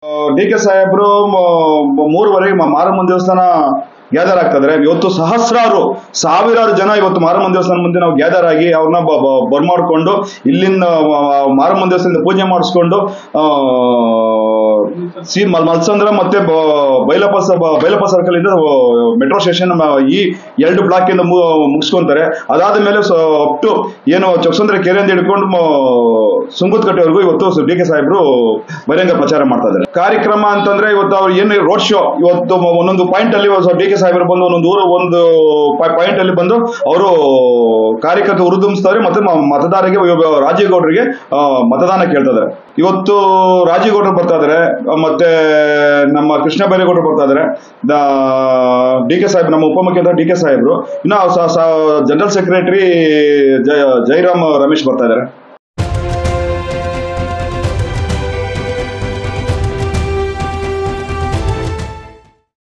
D K ಸಾಹೇಬ್ರು 3 ಮಾರಮ್ಮನ ದೇವಸ್ಥಾನ ಗ್ಯಾದರ್ ಆಗ್ತಿದ್ರೆ ಇವತ್ತು ಸಾವಿರಾರು ಜನ ಇವತ್ತು ಮಾರಮ್ಮನ ದೇವಸ್ಥಾನ ಮುಂದೆ ನಾವು ಗ್ಯಾದರ್ ಆಗಿ ಅವ್ರನ್ನ ಬರ್ಮಾಡ್ಕೊಂಡು ಇಲ್ಲಿಂದ ಮಾರಮ್ಮನ ದೇವಸ್ಥಾನದಿಂದ ಪೂಜೆ ಮಾಡಿಸ್ಕೊಂಡು ಮಲ್ಸಂದ್ರ ಮತ್ತೆ ಬೈಲಪ್ಪ ಸರ್ಕಲ್ ಇಂದ ಮೆಟ್ರೋ ಸ್ಟೇಷನ್ ಈ 2 ಬ್ಲಾಕ್ ಇಂದ ಮುಗಿಸ್ಕೊಂತಾರೆ. ಅದಾದ ಮೇಲೆ ಅಪ್ ಟು ಏನು ಚೊಕ್ಸಂದ್ರ ಕೆರೆಯಿಂದ ಹಿಡ್ಕೊಂಡು ಸುಂಗುತ್ಕಟ್ಟೆವರೆಗೂ ಇವತ್ತು ಡಿ ಕೆ ಸಾಹೇಬ್ರು ಬಹಿರಂಗ ಪ್ರಚಾರ ಮಾಡ್ತಾ ಇದ್ದಾರೆ. ಕಾರ್ಯಕ್ರಮ ಅಂತಂದ್ರೆ ಇವತ್ತು ಅವ್ರು ಏನು ರೋಡ್ ಶೋ ಇವತ್ತು ಒಂದೊಂದು ಪಾಯಿಂಟ್ ಅಲ್ಲಿ ಡಿ ಕೆ ಸಾಹೇಬ್ರು ಬಂದು ಒಂದು ಪಾಯಿಂಟ್ ಅಲ್ಲಿ ಬಂದು ಅವರು ಕಾರ್ಯಕರ್ತ ಹುರಿದುಂಬಿಸ್ತಾರೆ ಮತ್ತೆ ಮತದಾರರಿಗೆ ರಾಜೀವ್ ಗೌಡರಿಗೆ ಮತದಾನ ಕೇಳ್ತಾ ಇದಾರೆ. ಇವತ್ತು ರಾಜೀವ್ ಗೌಡರು ಬರ್ತಾ ಇದಾರೆ, ಮತ್ತೆ ನಮ್ಮ ಕೃಷ್ಣ ಬೈರೇಗೌಡರು ಬರ್ತಾ ಇದಾರೆ, ಡಿ ಕೆ ಸಾಹೇಬ್ ನಮ್ಮ ಉಪಮುಖ್ಯಮಂತ್ರಿ ಡಿ ಕೆ ಸಾಹೇಬ್ರು, ಇನ್ನು ಜನರಲ್ ಸೆಕ್ರೆಟರಿ ಜೈರಾಮ್ ರಮೇಶ್ ಬರ್ತಾ ಇದಾರೆ.